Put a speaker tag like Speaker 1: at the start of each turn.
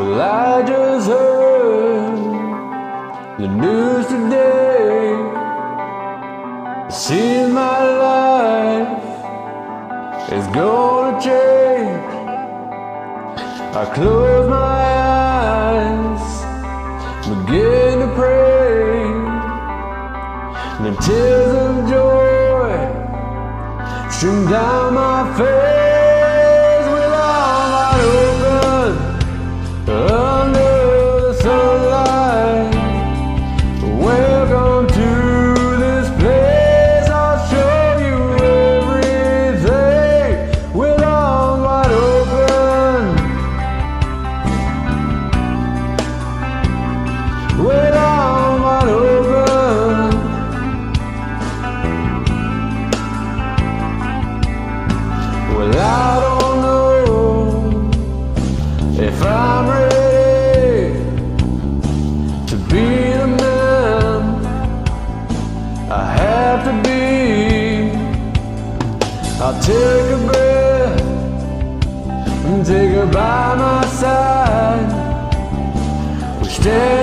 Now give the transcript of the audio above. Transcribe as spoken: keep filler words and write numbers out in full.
Speaker 1: Well, I just heard the news today. It seems my life is gonna change. I close my eyes, begin to pray, then tears of joy stream down my face. With arms wide open under the sunlight, welcome to this place. I'll show you everything. With arms wide open, with arms wide open. Well, I don't know if I'm ready to be the man I have to be. I'll take a breath and take her by my side. We stand